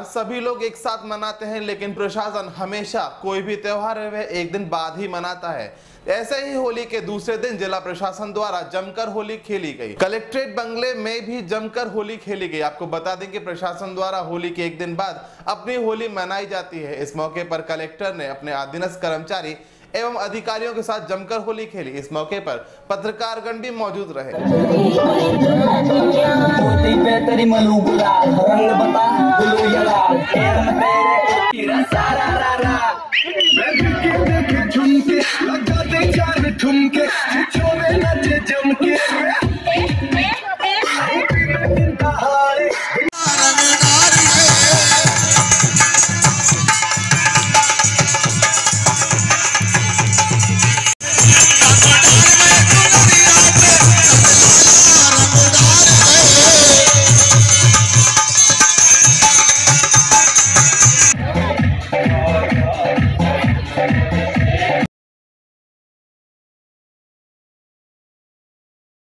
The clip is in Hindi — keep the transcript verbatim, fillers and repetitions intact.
सभी लोग एक साथ मनाते हैं, लेकिन प्रशासन हमेशा कोई भी त्योहार है वह एक दिन बाद ही मनाता है। ऐसे ही होली के दूसरे दिन जिला प्रशासन द्वारा जमकर होली खेली गई। कलेक्ट्रेट बंगले में भी जमकर होली खेली गई। आपको बता दें कि प्रशासन द्वारा होली के एक दिन बाद अपनी होली मनाई जाती है। इस मौके पर कलेक्टर ने अपने अधीनस्थ कर्मचारी एवं अधिकारियों के साथ जमकर होली खेली। इस मौके पर पत्रकारगण भी मौजूद रहे। सारा